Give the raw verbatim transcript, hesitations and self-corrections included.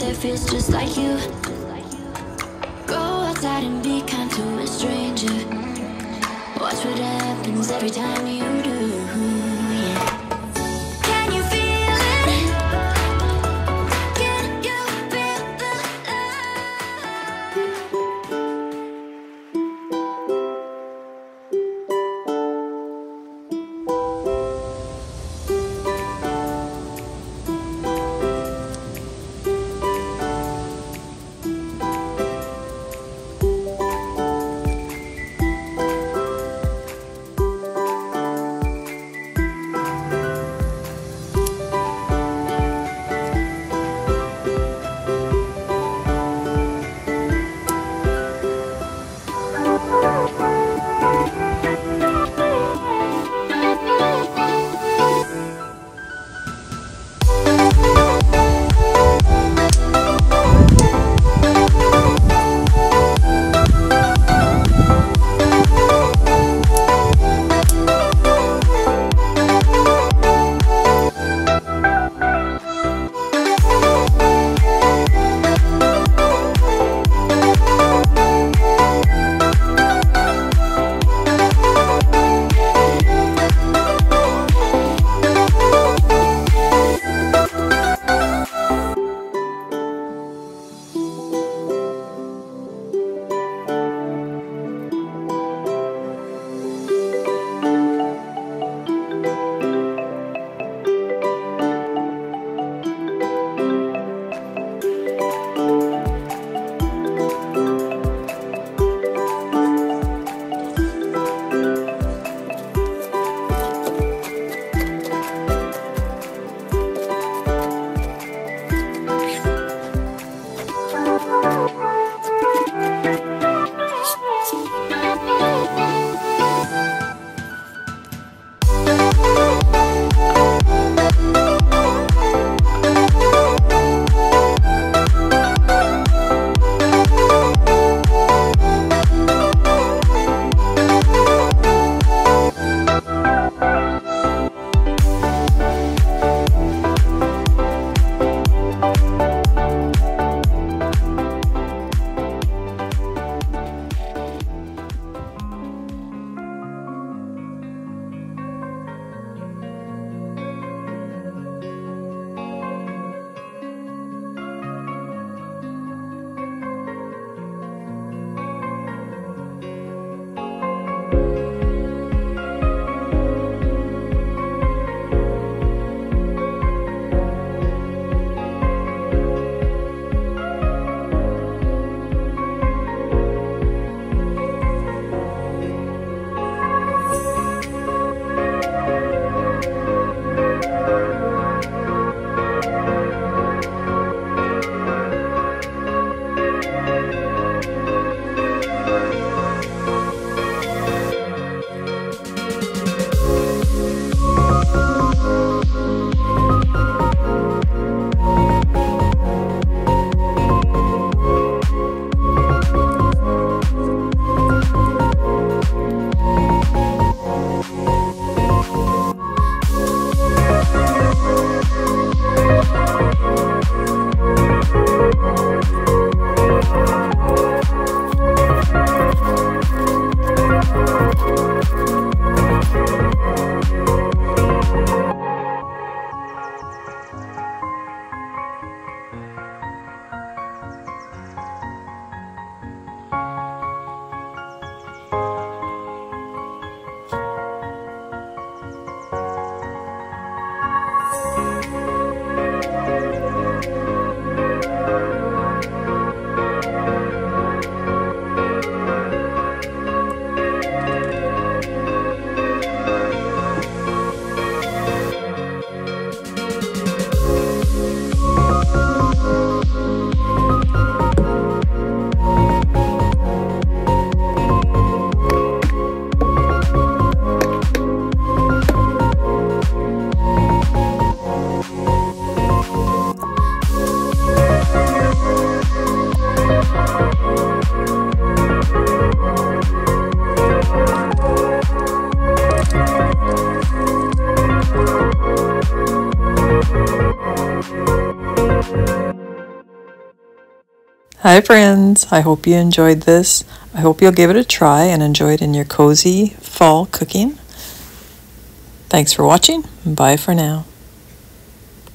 that feels just like you. Go outside and be kind to a stranger. Watch what happens every time you do. Yeah. Can you feel it? Can you feel the Hi friends, I hope you enjoyed this. I hope you'll give it a try and enjoy it in your cozy fall cooking. Thanks for watching. Bye for now.